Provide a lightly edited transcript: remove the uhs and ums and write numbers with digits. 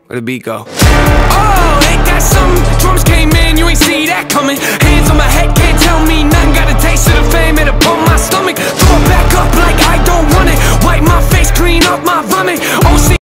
Where the beat go? Oh, ain't that something?